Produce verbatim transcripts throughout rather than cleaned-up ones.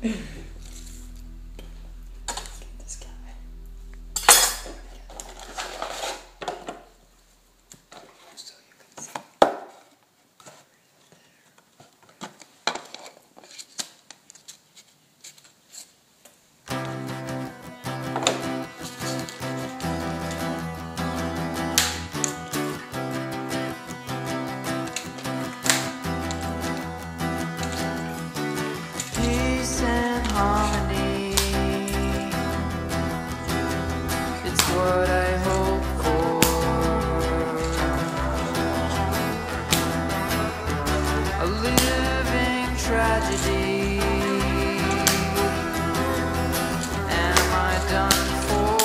This guy. So you can see. Peace and harmony, it's what I hope for. A living tragedy. Am I done for?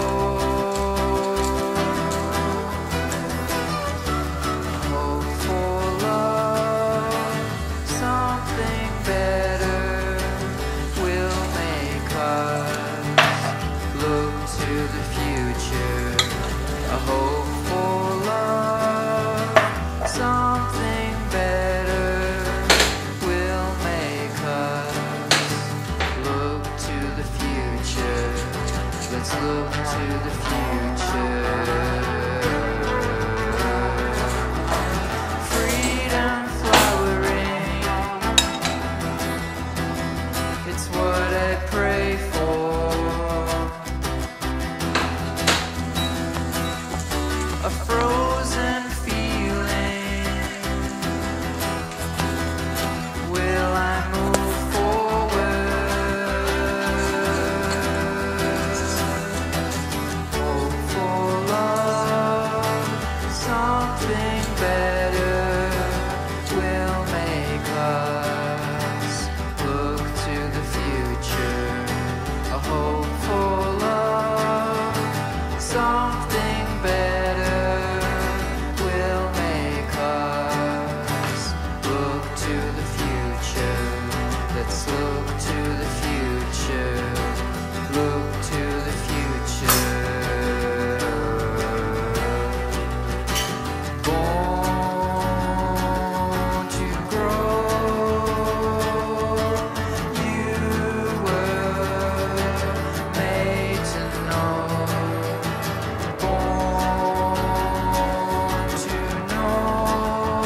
Hope for love, something better will make us look to the future. A hope for love, something better will make us look to the future. Let's look to the future. Freedom flowering, it's what I pray for. A frozen feeling, will I move forward? Hope for love, something better will make us look to the future. A hope for love, something better will make us look to the future. Let's look to the future. Look to the future. Born to grow, you were made to know. Born to know,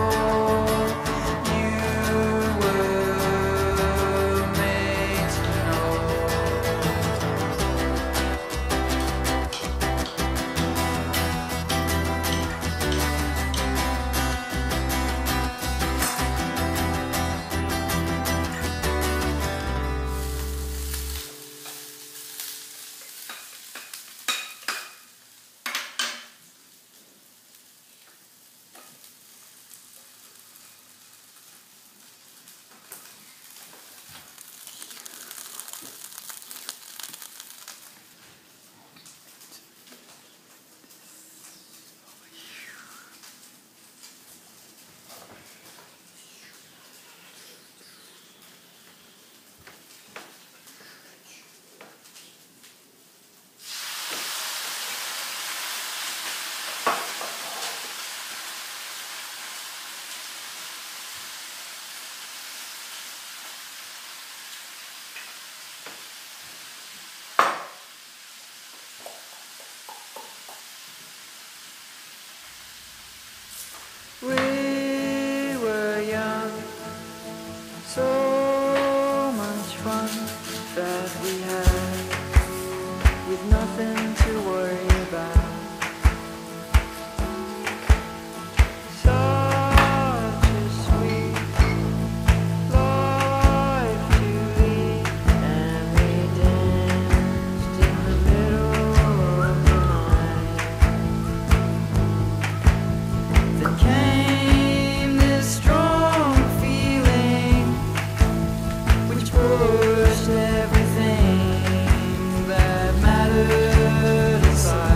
you were made to know. We were young, so much fun that we had, with nothing to worry about. Such a sweet life to lead, and we danced in the middle of the night. Then came this strong feeling, which pushed everything that mattered aside.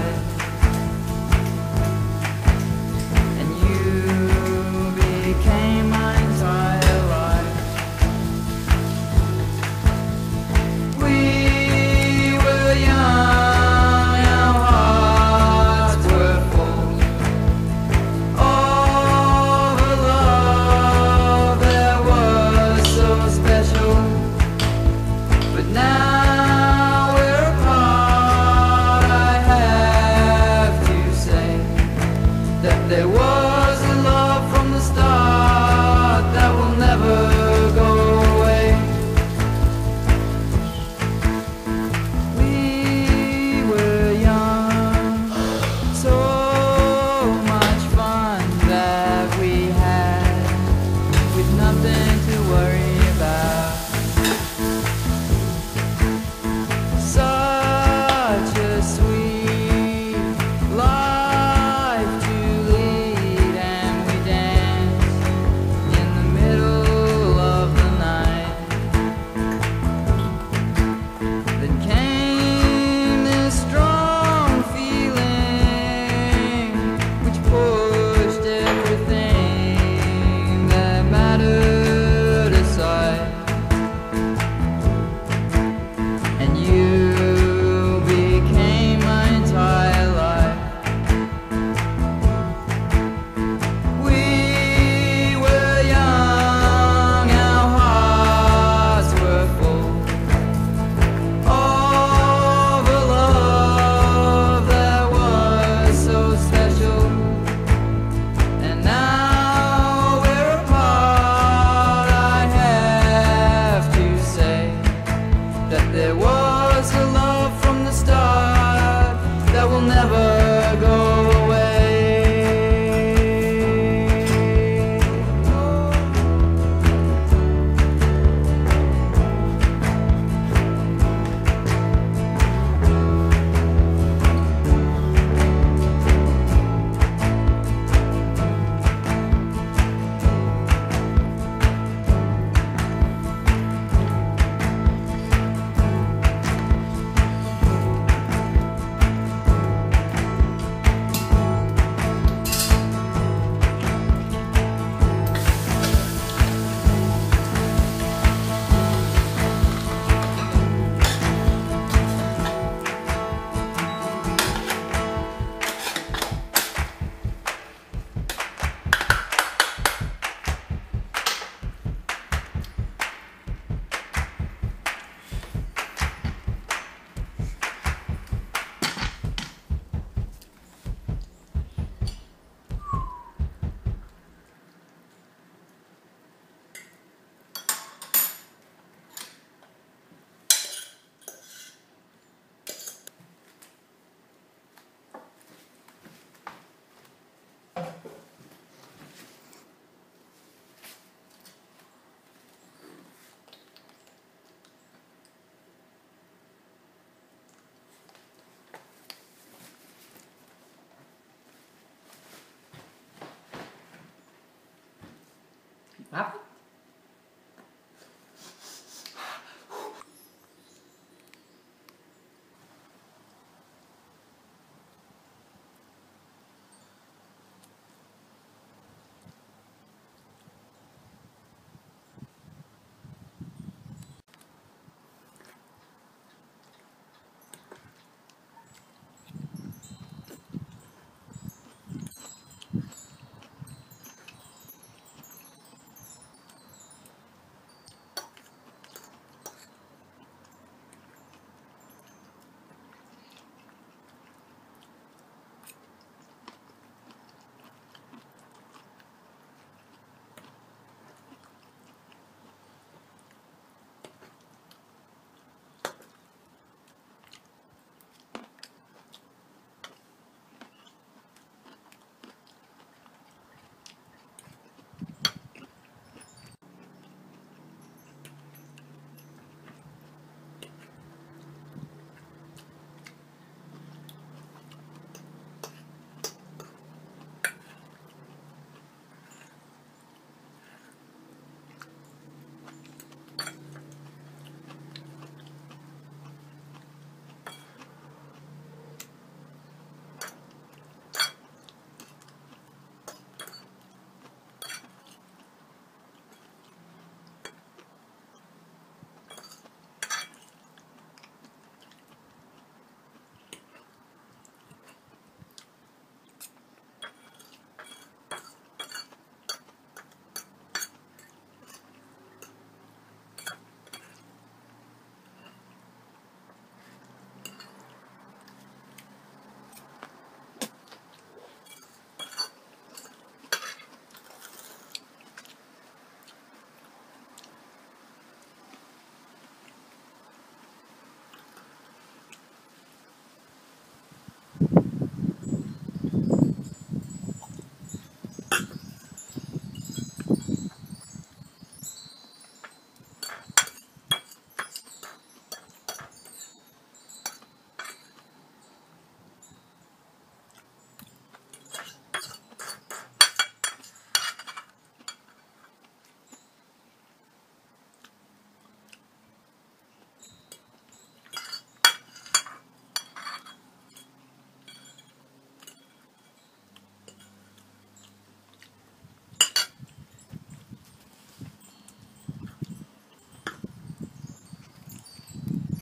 that there was a love from the start that will never